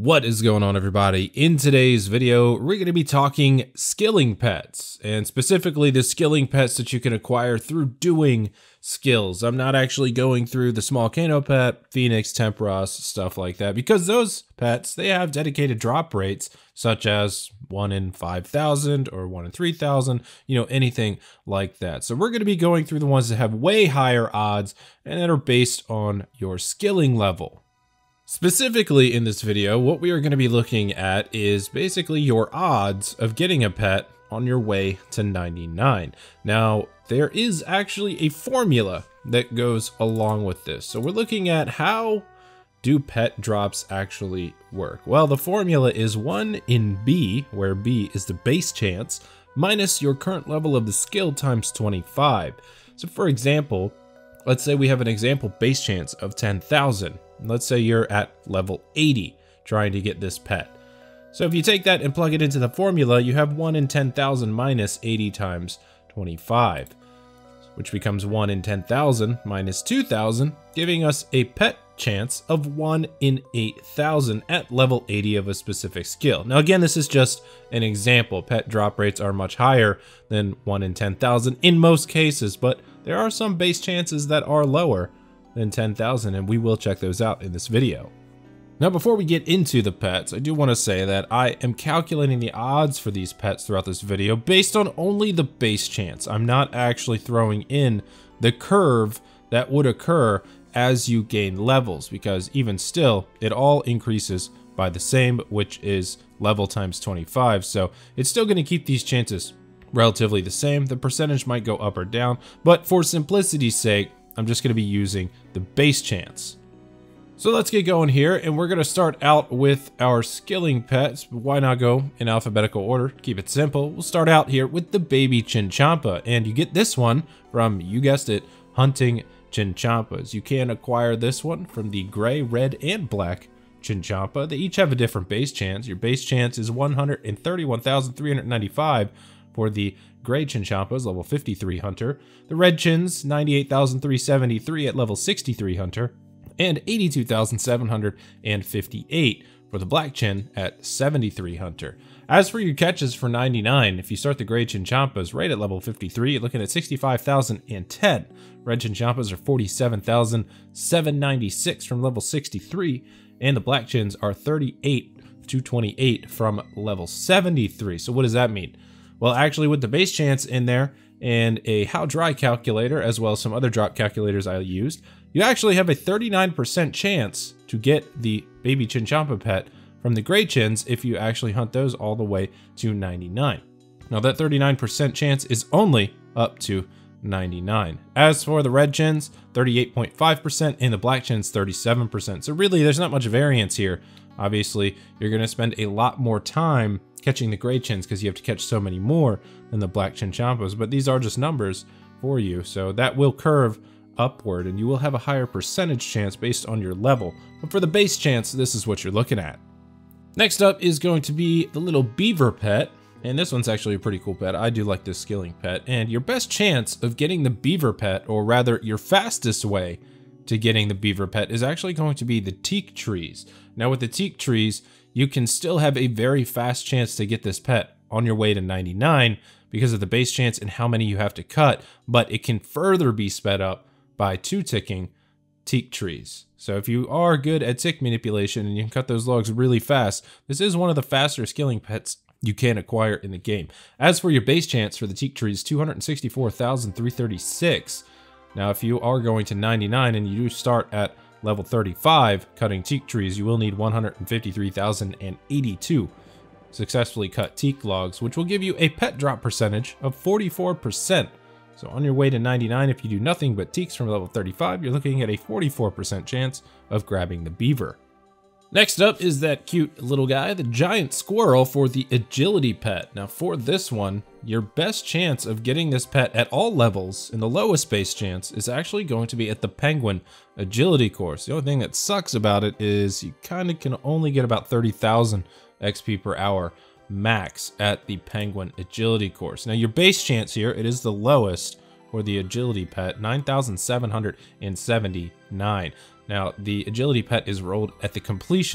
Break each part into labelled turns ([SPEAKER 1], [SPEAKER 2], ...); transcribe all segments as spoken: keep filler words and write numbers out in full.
[SPEAKER 1] What is going on, everybody? In today's video, we're going to be talking skilling pets, and specifically the skilling pets that you can acquire through doing skills. I'm not actually going through the small Kano pet, Phoenix, Temperos, stuff like that, because those pets, they have dedicated drop rates, such as one in five thousand or one in three thousand, you know, anything like that. So we're going to be going through the ones that have way higher odds and that are based on your skilling level. Specifically in this video, what we are going to be looking at is basically your odds of getting a pet on your way to ninety-nine. Now, there is actually a formula that goes along with this. So we're looking at how do pet drops actually work? Well, the formula is one in B, where B is the base chance, minus your current level of the skill times twenty-five. So for example, let's say we have an example base chance of ten thousand. Let's say you're at level eighty trying to get this pet. So if you take that and plug it into the formula, you have one in ten thousand minus eighty times twenty-five, which becomes one in ten thousand minus two thousand, giving us a pet chance of one in eight thousand at level eighty of a specific skill. Now again, this is just an example. Pet drop rates are much higher than one in ten thousand in most cases, but there are some base chances that are lower than ten thousand, and we will check those out in this video. Now, before we get into the pets, I do want to say that I am calculating the odds for these pets throughout this video based on only the base chance. I'm not actually throwing in the curve that would occur as you gain levels, because even still, it all increases by the same, which is level times twenty-five. So it's still going to keep these chances relatively the same. The percentage might go up or down, but for simplicity's sake, I'm just going to be using the base chance. So let's get going here, and we're going to start out with our skilling pets. Why not go in alphabetical order? Keep it simple. We'll start out here with the baby Chinchompa, and you get this one from, you guessed it, Hunting Chinchompas. You can acquire this one from the gray, red, and black Chinchompa. They each have a different base chance. Your base chance is one hundred thirty-one thousand three hundred ninety-five for the gray Chinchompas, level fifty-three hunter. The red Chins, ninety-eight thousand three hundred seventy-three at level sixty-three hunter. And eighty-two thousand seven hundred fifty-eight for the black Chin at seventy-three hunter. As for your catches for ninety-nine, if you start the gray Chinchompas right at level fifty-three, you're looking at sixty-five thousand ten. Red Chinchompas are forty-seven thousand seven hundred ninety-six from level sixty-three, and the black Chins are thirty-eight thousand two hundred twenty-eight from level seventy-three. So what does that mean? Well, actually, with the base chance in there and a how dry calculator, as well as some other drop calculators I used, you actually have a thirty-nine percent chance to get the baby Chinchompa pet from the gray Chins if you actually hunt those all the way to ninety-nine. Now, that thirty-nine percent chance is only up to ninety-nine. As for the red Chins, thirty-eight point five percent, and the black Chins, thirty-seven percent. So really, there's not much variance here. Obviously, you're going to spend a lot more time catching the gray Chins because you have to catch so many more than the black Chinchompas, but these are just numbers for you, so that will curve upward and you will have a higher percentage chance based on your level. But for the base chance, this is what you're looking at. Next up is going to be the little beaver pet, and this one's actually a pretty cool pet. I do like this skilling pet, and your best chance of getting the beaver pet, or rather your fastest way to getting the beaver pet, is actually going to be the teak trees. Now with the teak trees, you can still have a very fast chance to get this pet on your way to ninety-nine because of the base chance and how many you have to cut, but it can further be sped up by two ticking teak trees. So if you are good at tick manipulation and you can cut those logs really fast, this is one of the faster skilling pets you can acquire in the game. As for your base chance for the teak trees, two hundred sixty-four thousand three hundred thirty-six. Now if you are going to ninety-nine and you do start at level thirty-five cutting teak trees, you will need one hundred fifty-three thousand eighty-two successfully cut teak logs, which will give you a pet drop percentage of forty-four percent. So on your way to ninety-nine, if you do nothing but teaks from level thirty-five, you're looking at a forty-four percent chance of grabbing the beaver. Next up is that cute little guy, the giant squirrel, for the agility pet. Now for this one, your best chance of getting this pet at all levels, and the lowest base chance, is actually going to be at the penguin agility course. The only thing that sucks about it is you kind of can only get about thirty thousand X P per hour max at the penguin agility course. Now your base chance here, it is the lowest for the agility pet, nine thousand seven hundred seventy-nine. Now, the agility pet is rolled at the completion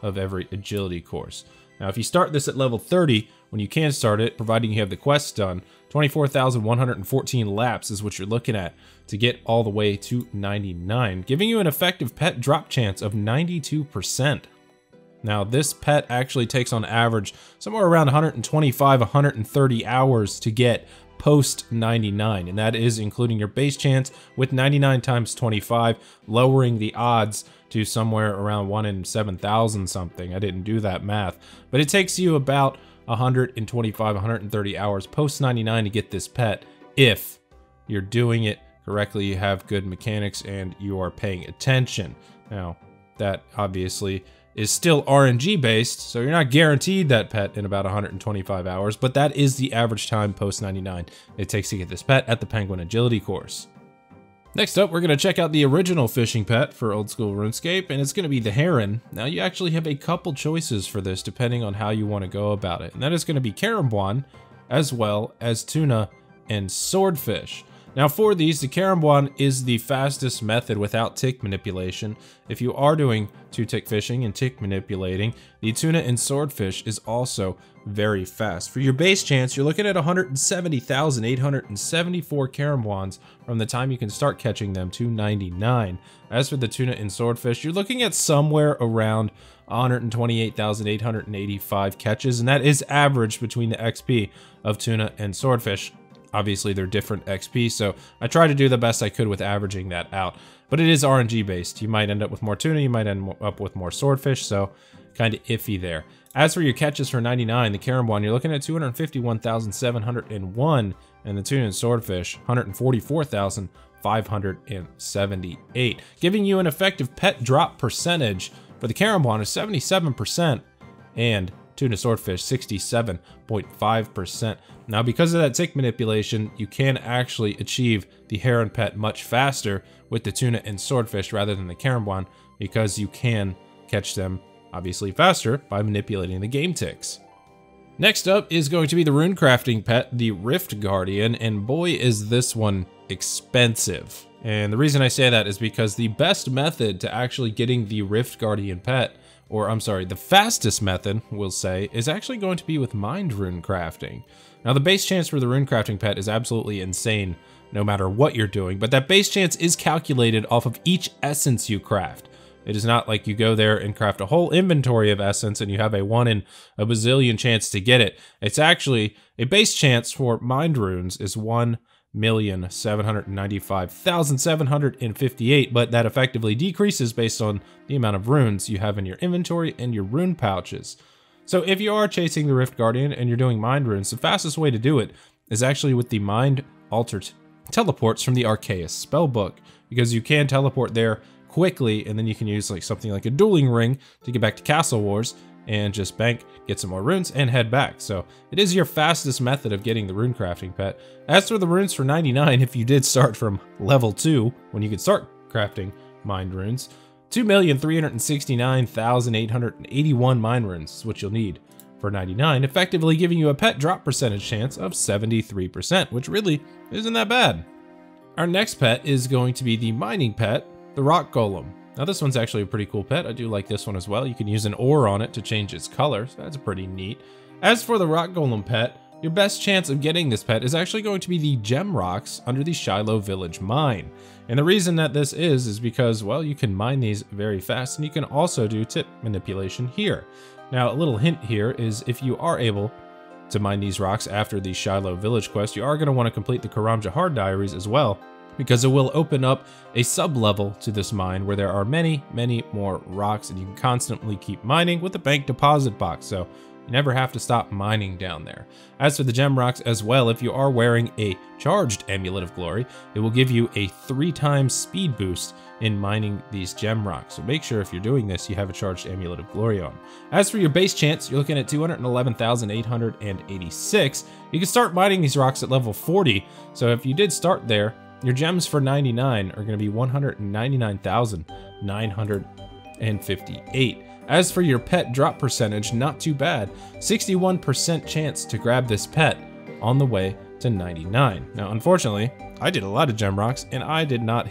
[SPEAKER 1] of every agility course. Now, if you start this at level thirty, when you can start it, providing you have the quests done, twenty-four thousand one hundred fourteen laps is what you're looking at to get all the way to ninety-nine, giving you an effective pet drop chance of ninety-two percent. Now, this pet actually takes on average somewhere around one hundred twenty-five, one hundred thirty hours to get post ninety-nine, and that is including your base chance with ninety-nine times twenty-five, lowering the odds to somewhere around one in seven thousand something. I didn't do that math, but it takes you about one hundred twenty-five, one hundred thirty hours post ninety-nine to get this pet if you're doing it correctly, you have good mechanics, and you are paying attention. Now, that obviously is still R N G based, so you're not guaranteed that pet in about one hundred twenty-five hours, but that is the average time post ninety-nine it takes to get this pet at the Penguin Agility course. Next up, we're going to check out the original fishing pet for old school RuneScape, and it's going to be the Heron. Now, you actually have a couple choices for this depending on how you want to go about it, and that is going to be Karambwan, as well as Tuna and Swordfish. Now, for these, the Karambwan is the fastest method without tick manipulation. If you are doing two-tick fishing and tick manipulating, the Tuna and Swordfish is also very fast. For your base chance, you're looking at one hundred seventy thousand eight hundred seventy-four Karambwans from the time you can start catching them to ninety-nine. As for the Tuna and Swordfish, you're looking at somewhere around one hundred twenty-eight thousand eight hundred eighty-five catches, and that is average between the X P of Tuna and Swordfish. Obviously, they're different X P, so I try to do the best I could with averaging that out. But it is R N G based. You might end up with more Tuna, you might end up with more Swordfish, so kind of iffy there. As for your catches for ninety-nine, the Karambwan, you're looking at two hundred fifty-one thousand seven hundred one, and the Tuna and Swordfish, one hundred forty-four thousand five hundred seventy-eight, giving you an effective pet drop percentage for the Karambwan of seventy-seven percent, and Tuna Swordfish sixty-seven point five percent. Now, because of that tick manipulation, you can actually achieve the Heron pet much faster with the Tuna and Swordfish rather than the Karambwan, because you can catch them obviously faster by manipulating the game ticks. Next up is going to be the rune crafting pet, the Rift Guardian, and boy is this one expensive. And the reason I say that is because the best method to actually getting the Rift Guardian pet, or I'm sorry, the fastest method, we'll say, is actually going to be with Mind Rune crafting. Now, the base chance for the rune crafting pet is absolutely insane no matter what you're doing, but that base chance is calculated off of each essence you craft. It is not like you go there and craft a whole inventory of essence and you have a one in a bazillion chance to get it. It's actually a base chance for Mind Runes is one million seven hundred ninety-five thousand seven hundred fifty-eight, but that effectively decreases based on the amount of runes you have in your inventory and your rune pouches. So if you are chasing the Rift Guardian and you're doing Mind Runes, the fastest way to do it is actually with the Mind Altered teleports from the Arceus spellbook, because you can teleport there quickly, and then you can use like something like a dueling ring to get back to Castle Wars and just bank, get some more runes, and head back. So it is your fastest method of getting the rune crafting pet. As for the runes for ninety-nine, if you did start from level two, when you could start crafting Mind Runes, two million three hundred sixty-nine thousand eight hundred eighty-one Mind Runes is what you'll need for ninety-nine, effectively giving you a pet drop percentage chance of seventy-three percent, which really isn't that bad. Our next pet is going to be the mining pet, the Rock Golem. Now, this one's actually a pretty cool pet. I do like this one as well. You can use an ore on it to change its color, so that's pretty neat. As for the Rock Golem pet, your best chance of getting this pet is actually going to be the gem rocks under the Shiloh Village mine. And the reason that this is, is because, well, you can mine these very fast, and you can also do tip manipulation here. Now, a little hint here is if you are able to mine these rocks after the Shiloh Village quest, you are going to want to complete the Karam Jahar diaries as well, because it will open up a sub-level to this mine where there are many, many more rocks, and you can constantly keep mining with the bank deposit box, so you never have to stop mining down there. As for the gem rocks as well, if you are wearing a charged Amulet of Glory, it will give you a three times speed boost in mining these gem rocks. So make sure if you're doing this, you have a charged Amulet of Glory on. As for your base chance, you're looking at two hundred eleven thousand eight hundred eighty-six. You can start mining these rocks at level forty, so if you did start there, your gems for ninety-nine are going to be one hundred ninety-nine thousand nine hundred fifty-eight. As for your pet drop percentage, not too bad. sixty-one percent chance to grab this pet on the way to ninety-nine. Now, unfortunately, I did a lot of gem rocks and I did not hit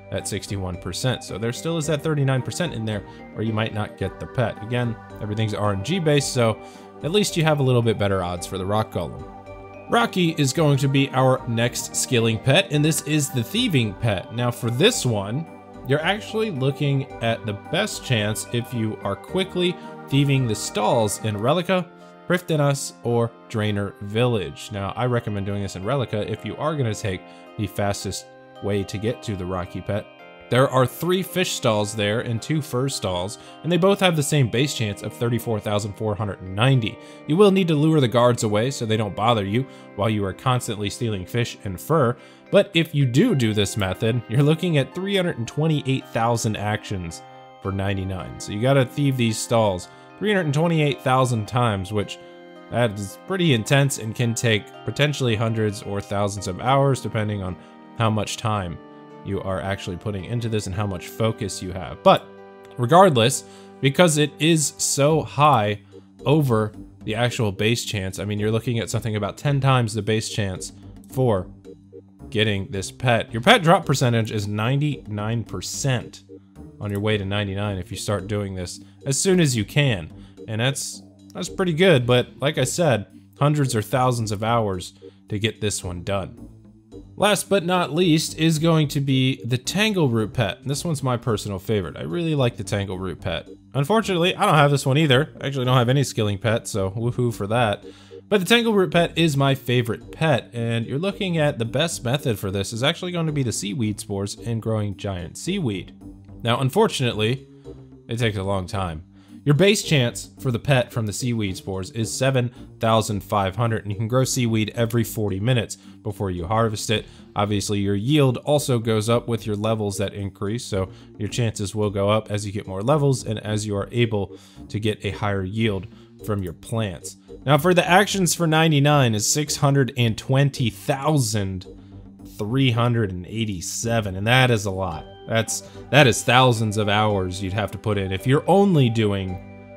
[SPEAKER 1] at sixty-one percent. So there still is that thirty-nine percent in there where you might not get the pet. Again, everything's R N G based, so at least you have a little bit better odds for the rock golem. Rocky is going to be our next skilling pet, and this is the thieving pet. Now for this one, you're actually looking at the best chance if you are quickly thieving the stalls in Relica, Prifddinas, or Draenor Village. Now I recommend doing this in Relica if you are going to take the fastest way to get to the Rocky pet. There are three fish stalls there and two fur stalls, and they both have the same base chance of thirty-four thousand four hundred ninety. You will need to lure the guards away so they don't bother you while you are constantly stealing fish and fur, but if you do do this method, you're looking at three hundred twenty-eight thousand actions for ninety-nine. So you gotta thieve these stalls three hundred twenty-eight thousand times, which that is pretty intense and can take potentially hundreds or thousands of hours depending on how much time you are actually putting into this and how much focus you have. But regardless, because it is so high over the actual base chance, I mean, you're looking at something about ten times the base chance for getting this pet. Your pet drop percentage is ninety-nine percent on your way to ninety-nine if you start doing this as soon as you can. And that's that's pretty good, but like I said, hundreds or thousands of hours to get this one done. Last but not least is going to be the Tangleroot pet. This one's my personal favorite. I really like the Tangleroot pet. Unfortunately, I don't have this one either. I actually don't have any skilling pet, so woohoo for that. But the Tangleroot pet is my favorite pet, and you're looking at the best method for this is actually going to be the seaweed spores and growing giant seaweed. Now, unfortunately, it takes a long time. Your base chance for the pet from the seaweed spores is seven thousand five hundred, and you can grow seaweed every forty minutes before you harvest it. Obviously, your yield also goes up with your levels that increase, so your chances will go up as you get more levels and as you are able to get a higher yield from your plants. Now, for the actions for ninety-nine is six hundred twenty thousand three hundred eighty-seven, and that is a lot. That's that is thousands of hours you'd have to put in if you're only doing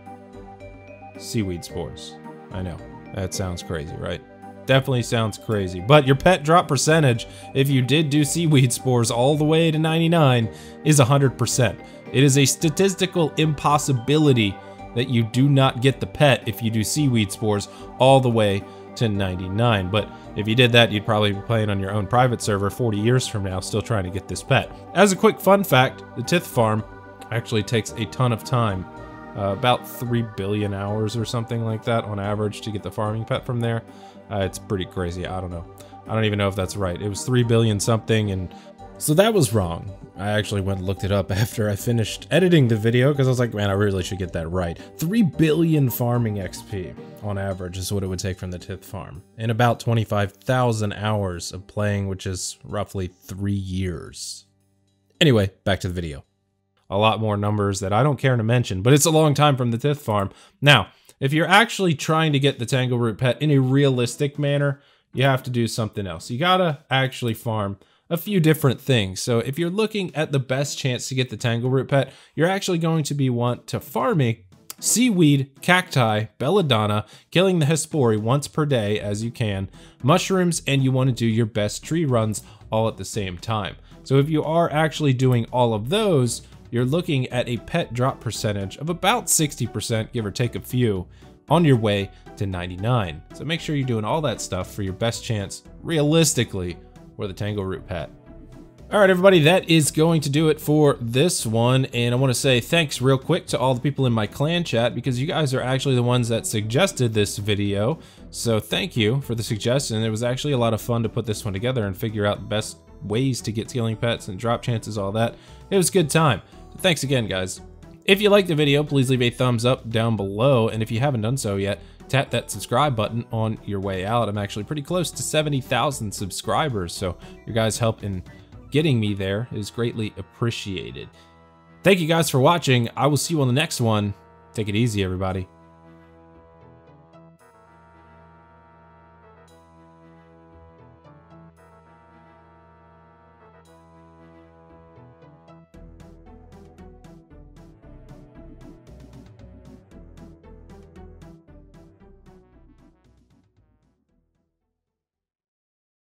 [SPEAKER 1] seaweed spores. I know, that sounds crazy, right? Definitely sounds crazy, but your pet drop percentage, if you did do seaweed spores all the way to ninety-nine, is one hundred percent. It is a statistical impossibility that you do not get the pet if you do seaweed spores all the way to ninety-nine, but if you did that, you'd probably be playing on your own private server forty years from now, still trying to get this pet. As a quick fun fact, the Tith farm actually takes a ton of time, uh, about three billion hours or something like that on average to get the farming pet from there. Uh, it's pretty crazy. I don't know. I don't even know if that's right. It was three billion something, and so that was wrong. I actually went and looked it up after I finished editing the video because I was like, man, I really should get that right. three billion farming X P on average is what it would take from the Tith farm. And about twenty-five thousand hours of playing, which is roughly three years. Anyway, back to the video. A lot more numbers that I don't care to mention, but it's a long time from the Tith farm. Now, if you're actually trying to get the Tangleroot pet in a realistic manner, you have to do something else. You gotta actually farm a few different things. So if you're looking at the best chance to get the Tangleroot pet, you're actually going to be want to farming seaweed, cacti, belladonna, killing the Hespori once per day as you can, mushrooms, and you want to do your best tree runs all at the same time. So if you are actually doing all of those, you're looking at a pet drop percentage of about sixty percent, give or take a few, on your way to ninety-nine. So make sure you're doing all that stuff for your best chance, realistically, for the Tangleroot pet. All right, everybody, that is going to do it for this one. And I want to say thanks real quick to all the people in my clan chat because you guys are actually the ones that suggested this video. So thank you for the suggestion. It was actually a lot of fun to put this one together and figure out the best ways to get skilling pets and drop chances, all that. It was a good time. So thanks again, guys. If you liked the video, please leave a thumbs up down below. And if you haven't done so yet, tap that subscribe button on your way out. I'm actually pretty close to seventy thousand subscribers, so your guys' help in getting me there is greatly appreciated. Thank you guys for watching. I will see you on the next one. Take it easy, everybody.